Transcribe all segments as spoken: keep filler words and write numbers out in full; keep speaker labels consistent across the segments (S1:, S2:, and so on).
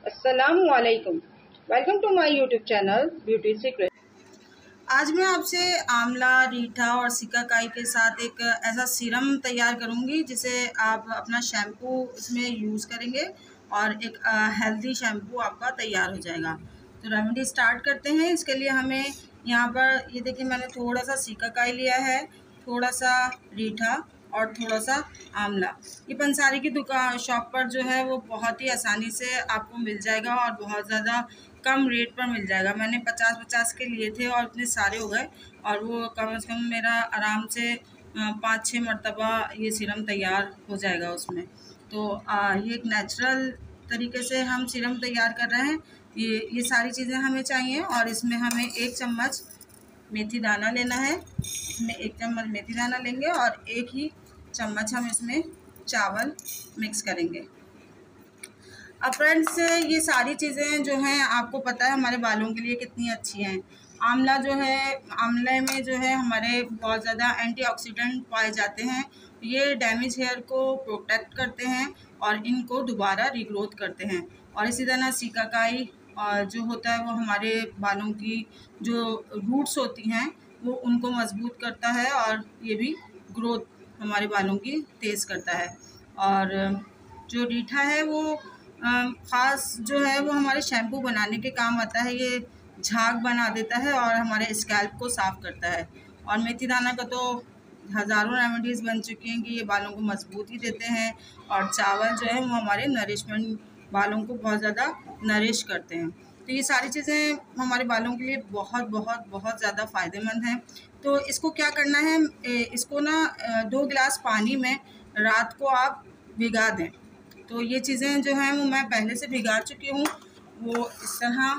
S1: अस्सलामुअलैकुम। Welcome to my YouTube channel beauty secret.
S2: आज मैं आपसे आंवला, रीठा और सिकाकाई के साथ एक ऐसा सीरम तैयार करूंगी जिसे आप अपना शैम्पू इसमें यूज़ करेंगे और एक हेल्दी शैम्पू आपका तैयार हो जाएगा। तो रेमेडी स्टार्ट करते हैं। इसके लिए हमें यहाँ पर ये देखिए, मैंने थोड़ा सा सिकाकाई लिया है, थोड़ा सा रीठा और थोड़ा सा आंवला। ये पंसारी की दुकान शॉप पर जो है वो बहुत ही आसानी से आपको मिल जाएगा और बहुत ज़्यादा कम रेट पर मिल जाएगा। मैंने पचास पचास के लिए थे और इतने सारे हो गए और वो कम से कम मेरा आराम से पाँच छः मरतबा ये सीरम तैयार हो जाएगा उसमें। तो आ, ये एक नेचुरल तरीके से हम सीरम तैयार कर रहे हैं। ये ये सारी चीज़ें हमें चाहिए और इसमें हमें एक चम्मच मेथी दाना लेना है। इसमें एक चम्मच मेथी दाना लेंगे और एक ही चम्मच हम इसमें चावल मिक्स करेंगे। अब फ्रेंड्स, ये सारी चीज़ें जो हैं आपको पता है हमारे बालों के लिए कितनी अच्छी हैं। आंवला जो है, आंवले में जो है हमारे बहुत ज़्यादा एंटीऑक्सीडेंट पाए जाते हैं। ये डैमेज हेयर को प्रोटेक्ट करते हैं और इनको दोबारा रीग्रोथ करते हैं। और इसी तरह सिकाकाई जो होता है वो हमारे बालों की जो रूट्स होती हैं वो उनको मजबूत करता है और ये भी ग्रोथ हमारे बालों की तेज़ करता है। और जो रीठा है वो ख़ास जो है वो हमारे शैम्पू बनाने के काम आता है। ये झाग बना देता है और हमारे स्कैल्प को साफ़ करता है। और मेथी दाना का तो हज़ारों रेमेडीज़ बन चुकी हैं कि ये बालों को मजबूती देते हैं। और चावल जो है वो हमारे नरिशमेंट, बालों को बहुत ज़्यादा नरिश करते हैं। तो ये सारी चीज़ें हमारे बालों के लिए बहुत बहुत बहुत ज़्यादा फ़ायदेमंद हैं। तो इसको क्या करना है, इसको ना दो गिलास पानी में रात को आप भिगा दें। तो ये चीज़ें जो हैं वो मैं पहले से भिगा चुकी हूँ। वो इस तरह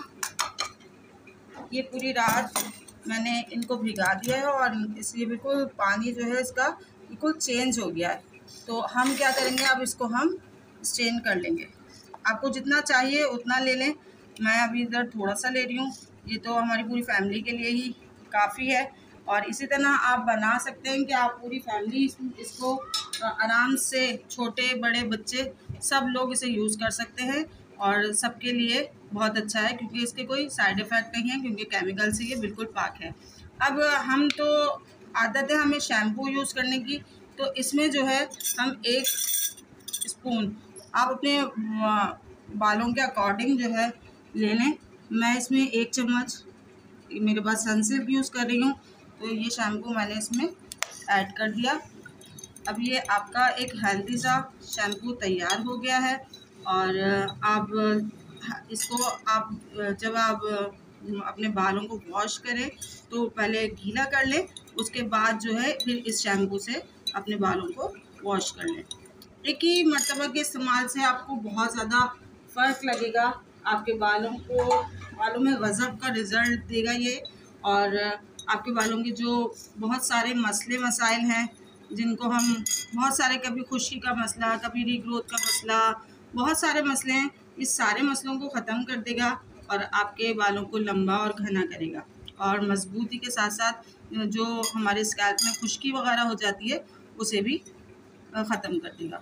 S2: ये पूरी रात मैंने इनको भिगा दिया है और इसलिए बिल्कुल पानी जो है इसका बिल्कुल चेंज हो गया है। तो हम क्या करेंगे, अब इसको हम स्ट्रेन कर लेंगे। आपको जितना चाहिए उतना ले लें। मैं अभी इधर थोड़ा सा ले रही हूँ। ये तो हमारी पूरी फैमिली के लिए ही काफ़ी है। और इसी तरह आप बना सकते हैं कि आप पूरी फैमिली इसको आराम से, छोटे बड़े बच्चे सब लोग इसे यूज़ कर सकते हैं और सबके लिए बहुत अच्छा है क्योंकि इसके कोई साइड इफ़ेक्ट नहीं है, क्योंकि केमिकल से ये बिल्कुल पाक है। अब हम तो आदत है हमें शैम्पू यूज़ करने की, तो इसमें जो है हम एक स्पून आप अपने बालों के अकॉर्डिंग जो है ले लें। मैं इसमें एक चम्मच, मेरे पास सनसिल्क यूज़ कर रही हूँ, तो ये शैम्पू मैंने इसमें ऐड कर दिया। अब ये आपका एक हेल्दी सा शैम्पू तैयार हो गया है। और आप इसको आप जब आप अपने बालों को वॉश करें तो पहले गीला कर लें, उसके बाद जो है फिर इस शैम्पू से अपने बालों को वॉश कर लें। एक ही मर्तबा के इस्तेमाल से आपको बहुत ज़्यादा फ़र्क लगेगा। आपके बालों को बालों में गज़ब का रिज़ल्ट देगा ये। और आपके बालों के जो बहुत सारे मसले मसाइल हैं जिनको हम बहुत सारे, कभी खुशी का मसला, कभी रीग्रोथ का मसला, बहुत सारे मसले हैं, इस सारे मसलों को ख़त्म कर देगा और आपके बालों को लंबा और घना करेगा। और मजबूती के साथ साथ जो हमारे स्कैल्प में खुश्की वगैरह हो जाती है उसे भी ख़त्म कर देगा।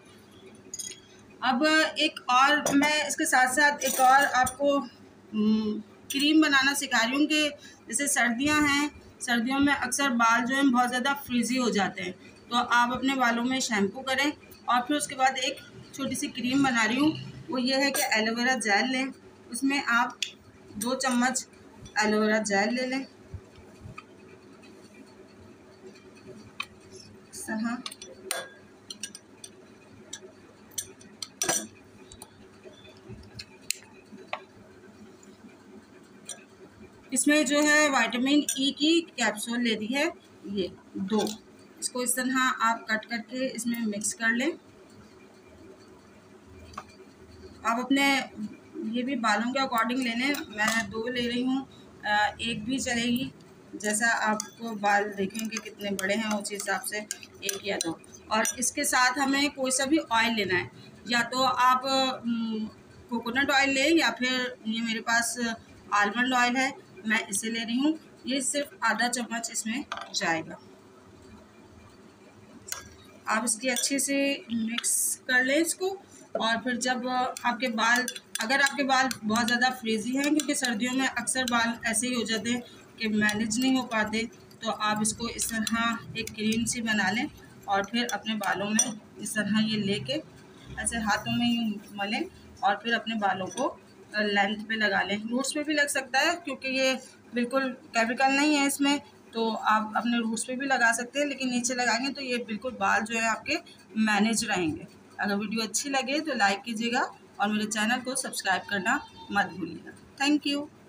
S2: अब एक और मैं इसके साथ साथ एक और आपको क्रीम बनाना सिखा रही हूँ कि जैसे सर्दियाँ हैं, सर्दियों में अक्सर बाल जो हैं बहुत ज़्यादा फ्रीजी हो जाते हैं। तो आप अपने बालों में शैम्पू करें और फिर उसके बाद एक छोटी सी क्रीम बना रही हूँ। वो ये है कि एलोवेरा जेल लें, उसमें आप दो चम्मच एलोवेरा जेल ले लें इस तरह। इसमें जो है विटामिन ई की कैप्सूल ले दी है, ये दो। इसको इस तरह आप कट करके इसमें मिक्स कर लें। आप अपने ये भी बालों के अकॉर्डिंग ले लें। मैं दो ले रही हूँ, एक भी चलेगी, जैसा आपको बाल देखेंगे कितने बड़े हैं उस हिसाब से एक या दो। और इसके साथ हमें कोई सा भी ऑयल लेना है, या तो आप कोकोनट ऑयल लें या फिर ये मेरे पास आलमंड ऑयल है, मैं इसे ले रही हूँ। ये सिर्फ आधा चम्मच इसमें जाएगा। आप इसकी अच्छे से मिक्स कर लें इसको। और फिर जब आपके बाल अगर आपके बाल बहुत ज़्यादा फ्रीजी हैं, क्योंकि सर्दियों में अक्सर बाल ऐसे ही हो जाते हैं कि मैनेज नहीं हो पाते, तो आप इसको इस तरह एक क्रीम सी बना लें और फिर अपने बालों में इस तरह ये लेके ऐसे हाथों में यूँ मलें और फिर अपने बालों को लेंथ पे लगा लें। रूट्स पे भी लग सकता है, क्योंकि ये बिल्कुल केमिकल नहीं है इसमें, तो आप अपने रूट्स पे भी लगा सकते हैं, लेकिन नीचे लगाएंगे तो ये बिल्कुल बाल जो है आपके मैनेज रहेंगे। अगर वीडियो अच्छी लगे तो लाइक कीजिएगा और मेरे चैनल को सब्सक्राइब करना मत भूलिएगा। Thank you.